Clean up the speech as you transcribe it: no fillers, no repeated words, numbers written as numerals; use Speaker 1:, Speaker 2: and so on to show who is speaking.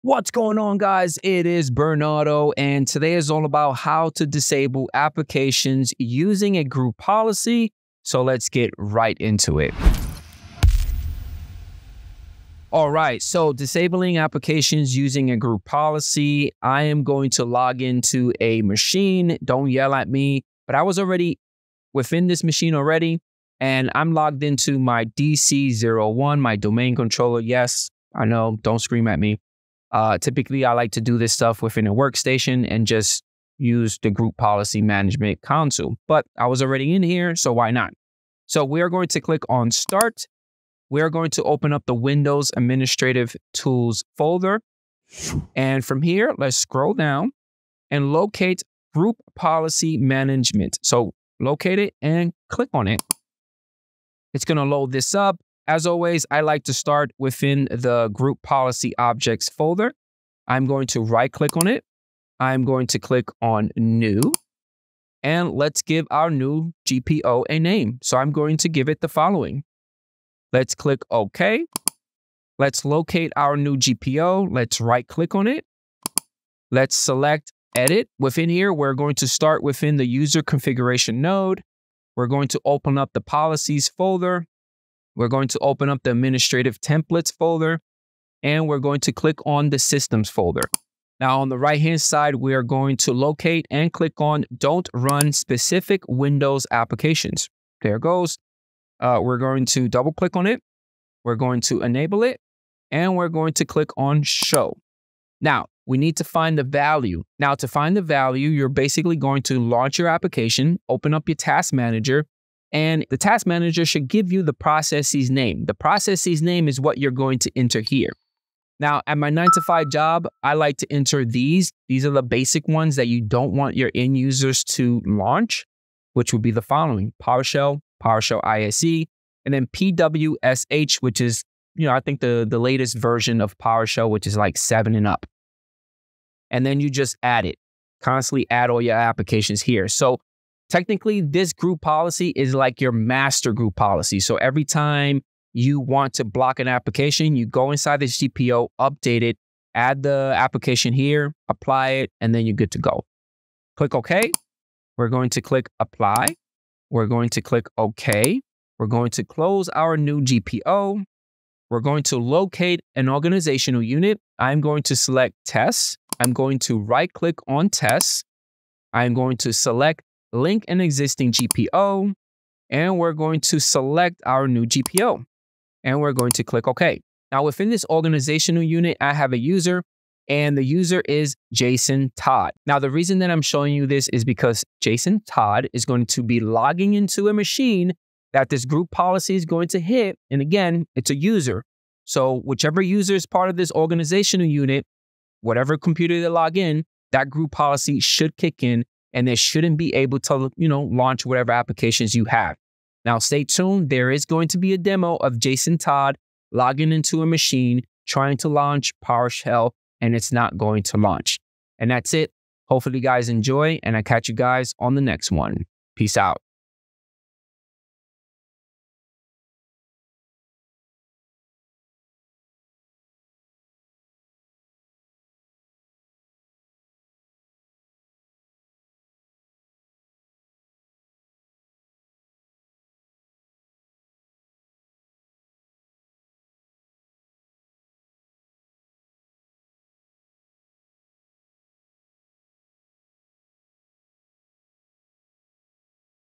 Speaker 1: What's going on, guys? It is Bernardo, and today is all about how to disable applications using a group policy. So let's get right into it. All right, so disabling applications using a group policy. I am going to log into a machine. Don't yell at me, but I was already within this machine already, and I'm logged into my DC01, my domain controller. Yes, I know, don't scream at me. Typically, I like to do this stuff within a workstation and just use the group policy management console. But I was already in here, so why not? So we are going to click on Start. We are going to open up the Windows Administrative Tools folder. And from here, let's scroll down and locate Group Policy Management. So locate it and click on it. It's going to load this up. As always, I like to start within the Group Policy Objects folder. I'm going to right-click on it. I'm going to click on New. And let's give our new GPO a name. So I'm going to give it the following. Let's click OK. Let's locate our new GPO. Let's right-click on it. Let's select Edit. Within here, we're going to start within the User Configuration node. We're going to open up the Policies folder. We're going to open up the Administrative Templates folder, and we're going to click on the Systems folder. Now, on the right-hand side, we are going to locate and click on Don't Run Specific Windows Applications. There it goes. We're going to double-click on it. We're going to enable it, and we're going to click on Show. Now, we need to find the value. Now, to find the value, you're basically going to launch your application, open up your Task Manager, and the Task Manager should give you the process's name. The process's name is what you're going to enter here. Now, at my 9-to-5 job, I like to enter these. These are the basic ones that you don't want your end users to launch, which would be the following: PowerShell, PowerShell ISE, and then PWSH, which is, I think the latest version of PowerShell, which is like 7 and up. And then you just add it. Constantly add all your applications here. So technically, this group policy is like your master group policy. So every time you want to block an application, you go inside this GPO, update it, add the application here, apply it, and then you're good to go. Click OK. We're going to click Apply. We're going to click OK. We're going to close our new GPO. We're going to locate an organizational unit. I'm going to select Tests. I'm going to right-click on Tests. I'm going to select Link an existing GPO, and we're going to select our new GPO, and we're going to click OK. Now, within this organizational unit, I have a user, and the user is Jason Todd. Now, the reason that I'm showing you this is because Jason Todd is going to be logging into a machine that this group policy is going to hit, and again, it's a user. So whichever user is part of this organizational unit, whatever computer they log in, that group policy should kick in, and they shouldn't be able to, launch whatever applications you have. Now, stay tuned. There is going to be a demo of Jason Todd logging into a machine, trying to launch PowerShell, and it's not going to launch. And that's it. Hopefully, you guys enjoy, and I catch you guys on the next one. Peace out.